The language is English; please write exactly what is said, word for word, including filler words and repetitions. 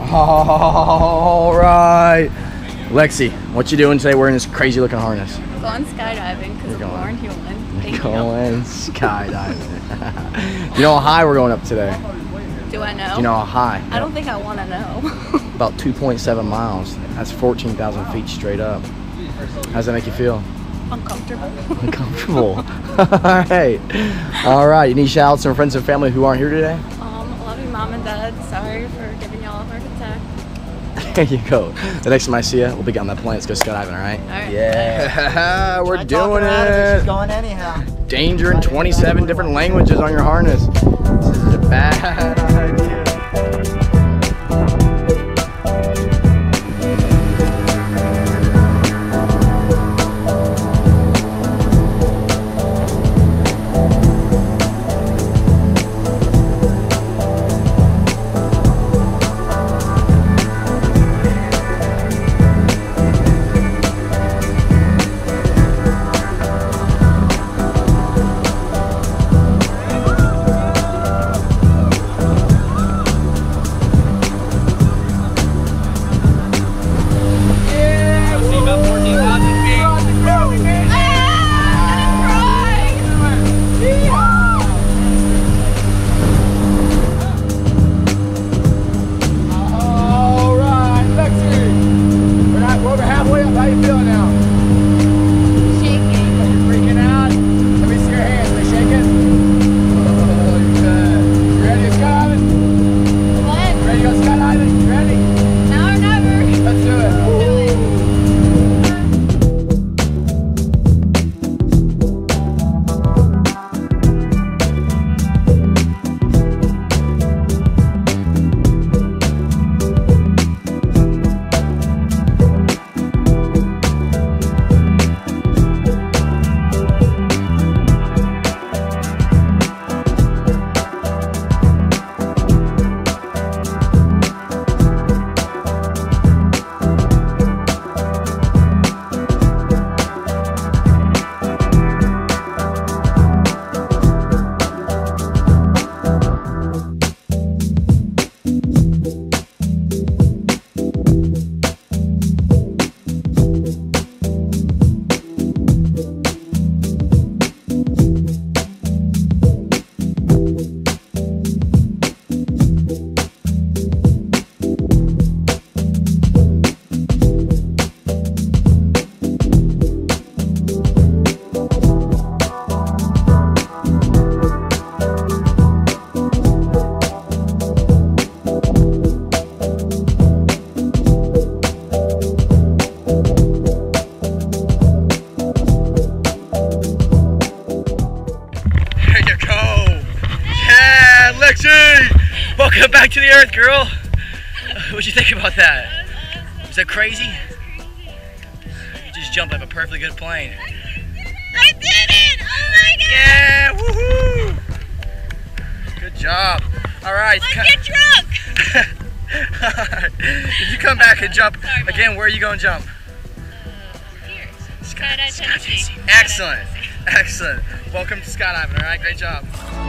All right. Lexi, what you doing today wearing this crazy looking harness? Going skydiving because I'm born human. Thank going you. skydiving. You know how high we're going up today? Do I know? Do you know how high? I don't think I want to know. About two point seven miles. That's fourteen thousand feet straight up. How does that make you feel? Uncomfortable. Uncomfortable. All right. All right. You need shout outs to friends and family who aren't here today? Um, I love you, Mom and Dad. Sorry for giving y'all a heart attack. There you go. The next time I see you, we'll be on that plane. Let's go skydiving, all right? All right. Yeah. We're doing it. She's it. going anyhow. Danger in twenty-seven different languages on your harness. This is a bad idea. Welcome back to the earth, girl. What'd you think about that? Was that crazy? You just jumped out of a perfectly good plane. I did it! Oh my god! Yeah! Woohoo! Good job. All right. Let's get drunk! Right. If you come back and jump Sorry, again, where are you going to jump? Uh, here. Skydive Tennessee. Excellent. Excellent. Welcome to skydiving. All right. Great job.